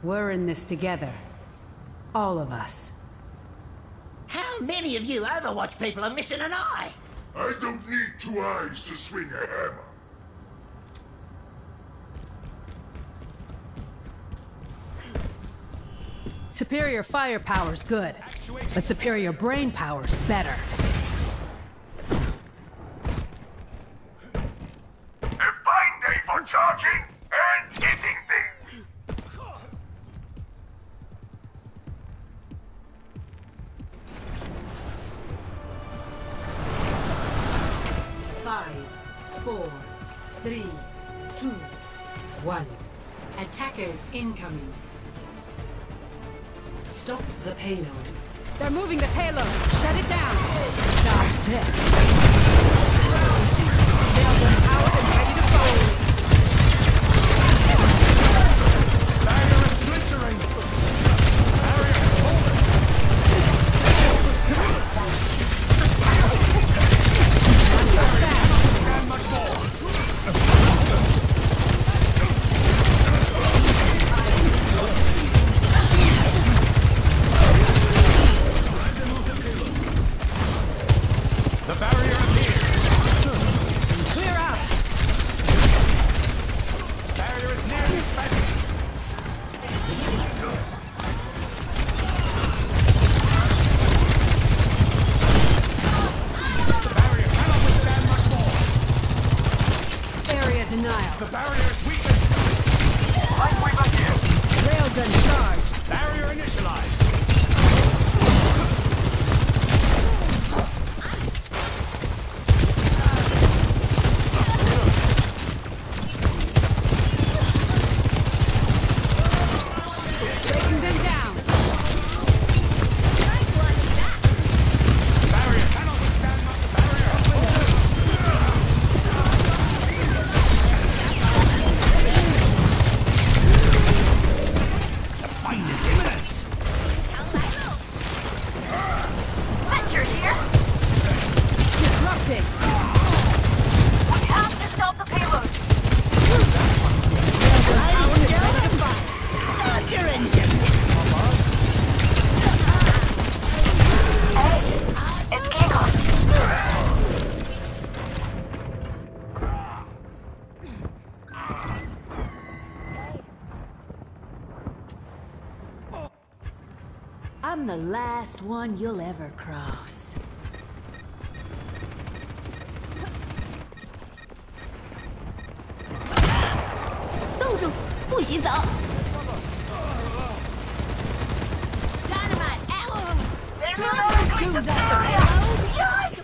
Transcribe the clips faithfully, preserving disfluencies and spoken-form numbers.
We're in this together. All of us. How many of you Overwatch people are missing an eye? I don't need two eyes to swing a hammer. Superior firepower's good, but superior brain power's better. A fine day for charging and hitting things! Five, four, three, two, one. Attackers incoming. Stop the payload. They're moving the payload. Shut it down. Dodge this. Railgun powered and ready to fold. Barrier is splintering. Barrier is holding. And much more. The barrier appears. Clear out. Barrier is nearly expanded. The barrier cannot withstand much more. Area denial. The barrier is weakened. Lightweaver here. Railgun charged. Barrier initialized. Breaking them down. Barrier cannot withstand much. Barrier. The fight is imminent. Fletcher here. Disrupting. We have to stop the payload. Ladies and gentlemen, start your engine! Hey, it's kickoff. I'm the last one you'll ever cross. 冻住，不许走。Dynamite out. There's another piece of payload. Yikes!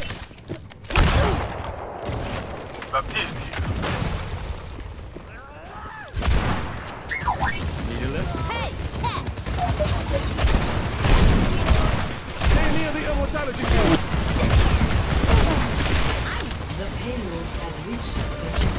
Baptiste. Need a lift? Hey, catch. Stay near the immortality zone. The payload has reached the chip.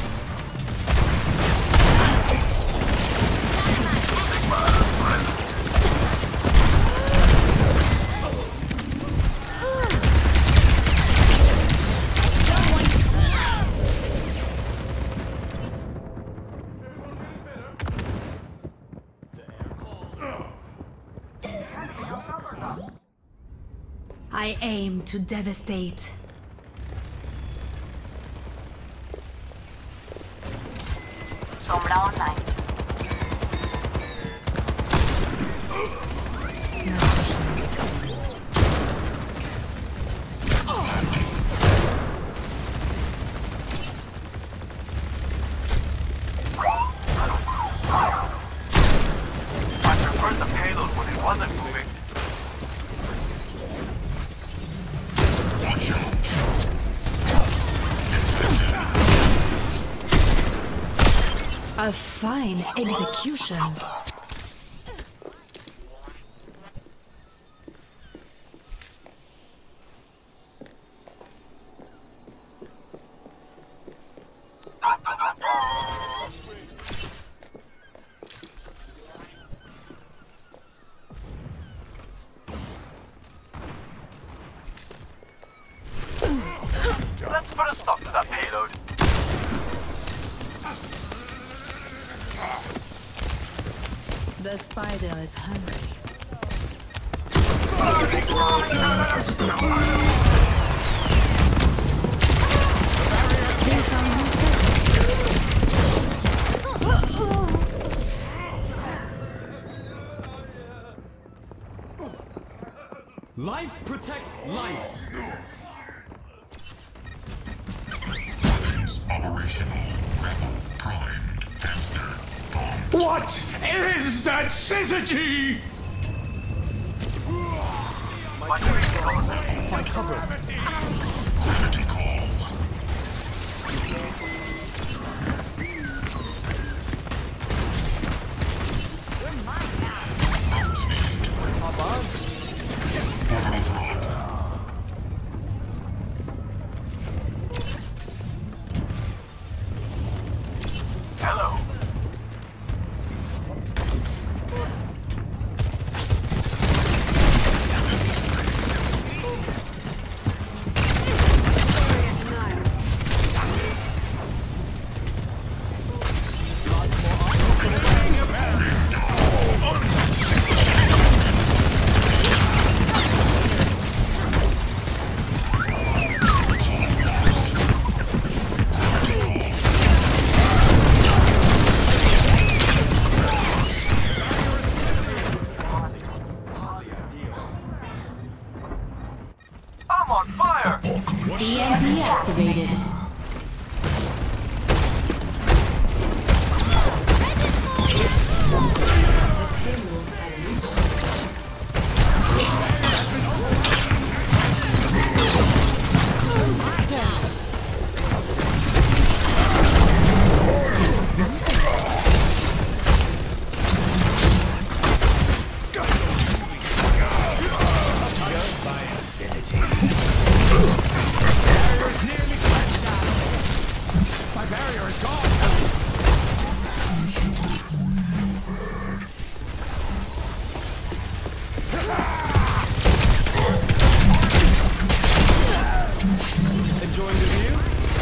I aim to devastate. Sombra online. I preferred the payload when it wasn't moving. Watch out! A fine execution. Let's put a stop to that payload. The spider is hungry. Life protects life. Operational. Grapple primed. Hamster. Bomb. What is that syzygy? Find cover. Gravity calls. Orbital drop. Hello. I'm on fire! D M P activated. The payload has reached the My barrier is gone. Enjoying the view?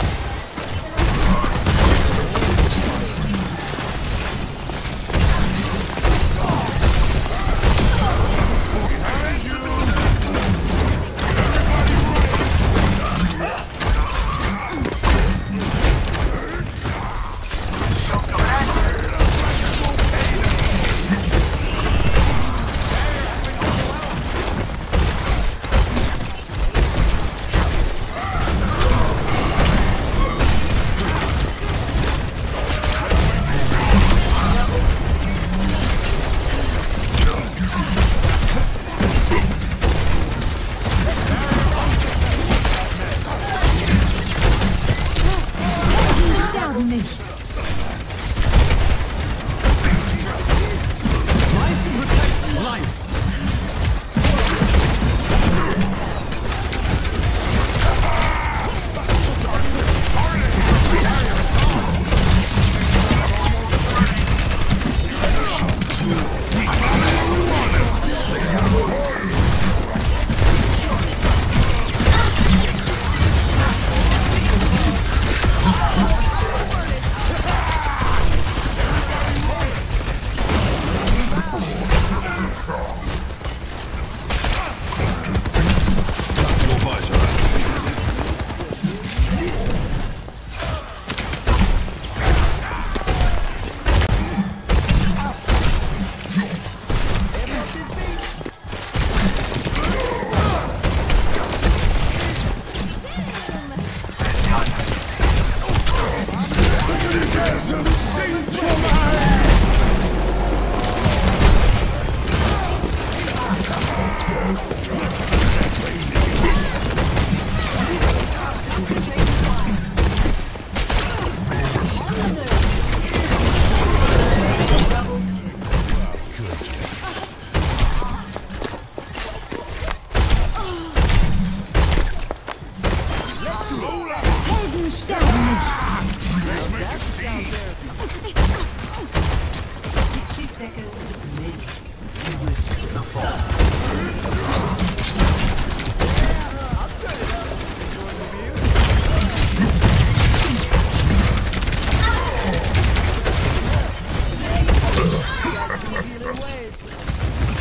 Life protects life. sixty seconds remaining. Easy Either way.